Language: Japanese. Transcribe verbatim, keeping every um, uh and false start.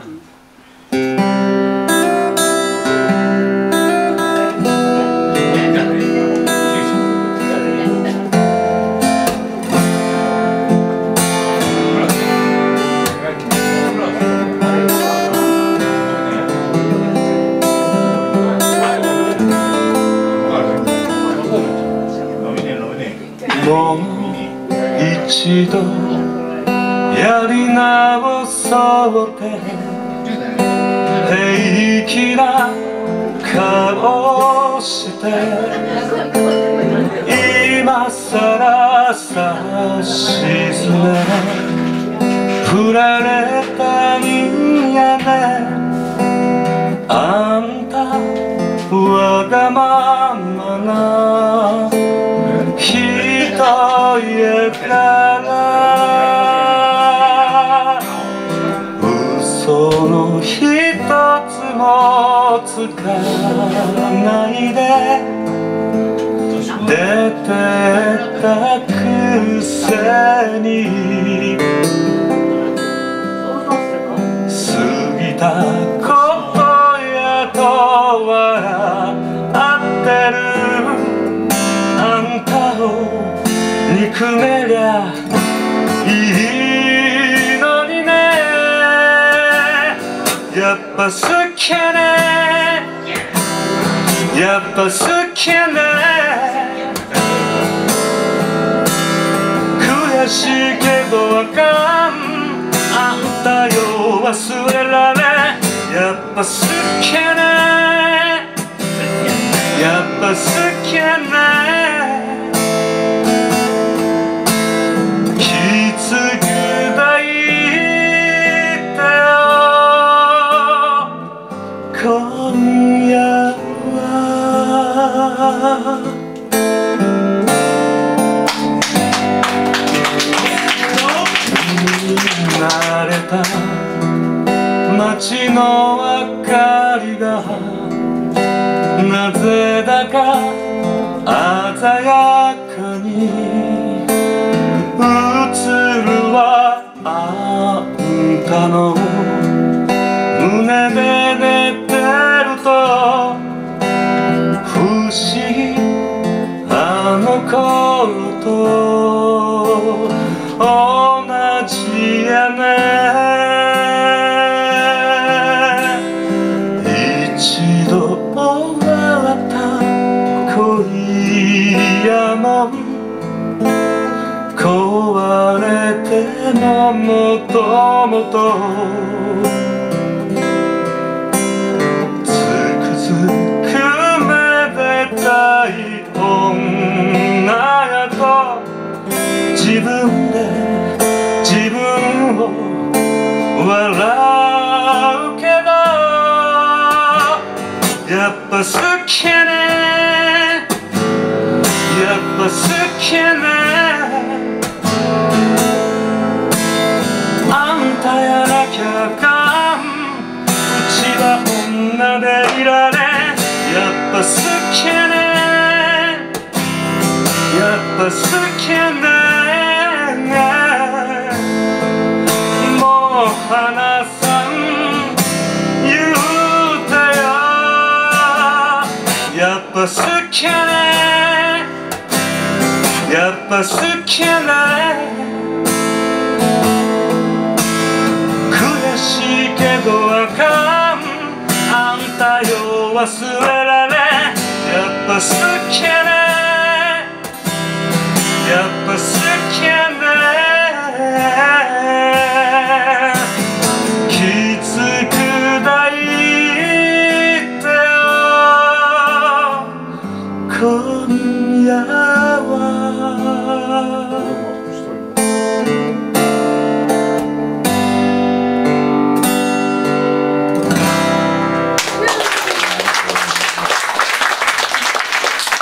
もう一度やり直そうって平気な顔して今さらさしずめ振られたんやねあんたわがままな人やから嘘の一つもつかないで出てったくせに過ぎたことやと笑ってるあんたを憎めりゃいいのにねやっぱ好きねやっぱ好きね悔しいけどあかんあんたよ忘れられやっぱ好きねやっぱ好きね今夜は慣れた街の明かりがなぜだか鮮やかに映るはあんたの胸で寝てると不思議あの頃と同じやね一度終わった恋やも壊れてももともと女やと自分で自分を笑うけどやっぱ好きねやっぱ好きねあんたやなきゃあかんうちは女でいられやっぱ好きねやっぱ好きねもう離さん言うてよやっぱ好きねやっぱ好きね悔しいけどあかんあんたよ忘れられやっぱ好きね